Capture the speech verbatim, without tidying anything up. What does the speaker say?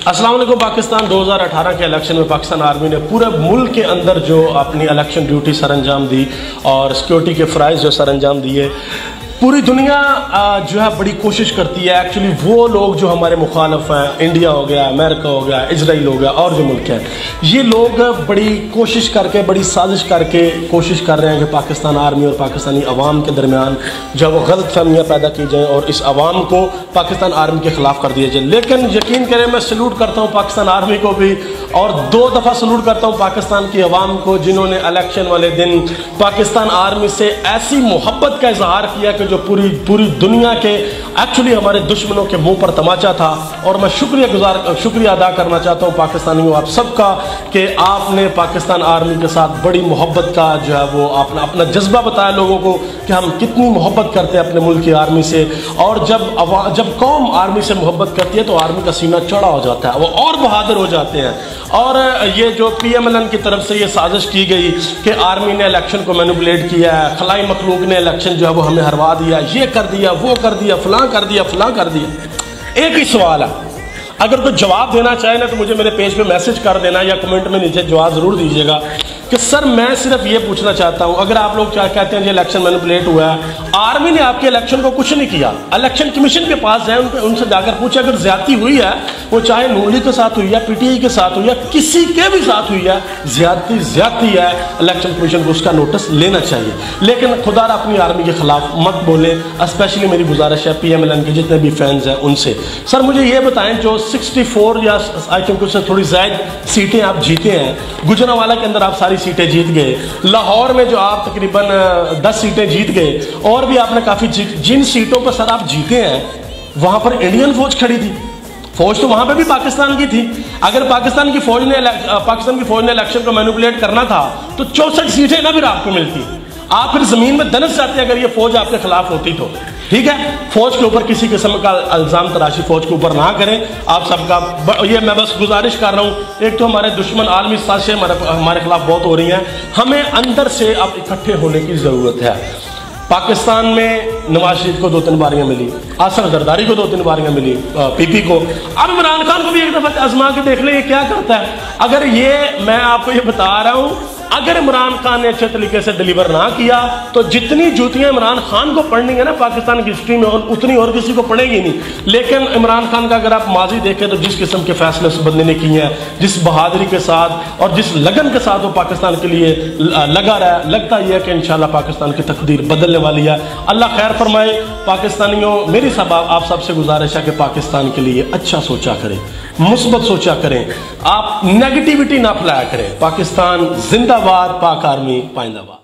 अस्सलाम वालेकुम। पाकिस्तान दो हज़ार अठारह के इलेक्शन में पाकिस्तान आर्मी ने पूरे मुल्क के अंदर जो अपनी इलेक्शन ड्यूटी सर अंजाम दी और सिक्योरिटी के फ़राइज़ जो सर अंजाम दिए, पूरी दुनिया जो है बड़ी कोशिश करती है। एक्चुअली वो लोग जो हमारे मुखालफ हैं, इंडिया हो गया, अमेरिका हो गया, इजराइल हो गया और जो मुल्क हैं, ये लोग बड़ी कोशिश करके, बड़ी साजिश करके कोशिश कर रहे हैं कि पाकिस्तान आर्मी और पाकिस्तानी अवाम के दरमियान जो वो गलत फहमियाँ पैदा की जाएँ और इस अवाम को पाकिस्तान आर्मी के ख़िलाफ़ कर दिया जाए। लेकिन यकीन करें, मैं सल्यूट करता हूँ पाकिस्तान आर्मी को भी, और दो दफ़ा सल्यूट करता हूँ पाकिस्तान की अवाम को, जिन्होंने इलेक्शन वाले दिन पाकिस्तान आर्मी से ऐसी मोहब्बत का इजहार किया कि जो पूरी पूरी दुनिया के एक्चुअली हमारे दुश्मनों के मुंह पर तमाचा था। और मैं शुक्रिया गुजार शुक्रिया अदा करना चाहता हूँ पाकिस्तानियों आप सबका कि आपने पाकिस्तान आर्मी के साथ बड़ी मोहब्बत का जो है वो अपना अपना जज्बा बताया लोगों को कि हम कितनी मोहब्बत करते हैं अपने मुल्क की आर्मी से। और जब जब कौम आर्मी से मोहब्बत करती है तो आर्मी का सीना चौड़ा हो जाता है, वो और बहादुर हो जाते हैं। और ये जो पी एम एल एन की तरफ से ये साजिश की गई कि आर्मी ने इलेक्शन को मैनिपुलेट किया है, खलाई मखलूक ने इलेक्शन जो है वो हमें हरवा दिया, ये कर दिया, वो कर दिया, फलां कर दिया, फलां कर दिया। एक ही सवाल है, अगर कोई जवाब देना चाहे ना तो मुझे मेरे पेज पे मैसेज कर देना या कमेंट में नीचे जवाब ज़रूर दीजिएगा कि सर मैं सिर्फ ये पूछना चाहता हूँ, अगर आप लोग क्या कहते हैं कि इलेक्शन मैनिपुलेट हुआ है, आर्मी ने आपके इलेक्शन को कुछ नहीं किया, इलेक्शन कमीशन के पास जाए, उनके उनसे जाकर पूछे अगर ज्यादती हुई है, वो चाहे नून लीग के साथ हुई है, पी टी आई के साथ हुई है, किसी के भी साथ हुई है, ज्यादती ज्यादती है, इलेक्शन कमीशन को उसका नोटिस लेना चाहिए। लेकिन खुदारा अपनी आर्मी के खिलाफ मत बोले। स्पेशली मेरी गुजारिश है पी एम एल एन के जितने भी फैंस हैं उनसे, सर मुझे ये बताएं, जो सिक्सटी फोर या आई थिंक उससे थोड़ी ज्यादा सीटें आप जीते हैं, गुजरांवाला के अंदर आप सारी सीटें जीत गए, लाहौर में जो आप तकरीबन दस सीटें जीत गए, और भी आपने काफी जिन सीटों पर सर आप जीते हैं वहां पर इंडियन फौज खड़ी थी। फौज तो वहां पे भी पाकिस्तान की थी। अगर पाकिस्तान की फौज ने पाकिस्तान की फौज ने इलेक्शन को मैनिपुलेट करना था तो चौसठ सीटें ना फिर आपको मिलती, आप फिर जमीन में दनस जाते अगर ये फौज आपके खिलाफ होती तो। ठीक है, फौज के ऊपर किसी किस्म का इल्जाम तराशी फौज के ऊपर ना करें आप सबका, ये मैं बस गुजारिश कर रहा हूँ। एक तो हमारे दुश्मन आलमी साजिशें हमारे हमारे खिलाफ बहुत हो रही हैं, हमें अंदर से अब इकट्ठे होने की जरूरत है। पाकिस्तान में नवाज शरीफ को दो तीन बारियां मिली, असद जरदारी को दो तीन बारियां मिली, पीपी को, अब इमरान खान को भी एक दफा आजमा के देख ले ये क्या करता है। अगर ये मैं आपको ये बता रहा हूं, अगर इमरान खान ने अच्छे तरीके से डिलीवर ना किया तो जितनी जूतियां इमरान खान को पढ़नी है ना पाकिस्तान की हिस्ट्री में, उतनी और किसी को पड़ेगी नहीं। लेकिन इमरान खान का अगर आप माजी देखें तो जिस किस्म के फैसले उस बंदे ने किए हैं, जिस बहादुरी के साथ और जिस लगन के साथ वो पाकिस्तान के लिए लगा रहा है, लगता ही है कि इंशाल्लाह पाकिस्तान की तकदीर बदलने वाली है। अल्लाह खैर फरमाए। पाकिस्तानियों, मेरी सब आप सबसे गुजारिश है कि पाकिस्तान के लिए अच्छा सोचा करें, मुस्बत सोचा करें, आप नेगेटिविटी ना फैलाया करें। पाकिस्तान जिंदाबाद, पाक आर्मी पाइंदाबाद।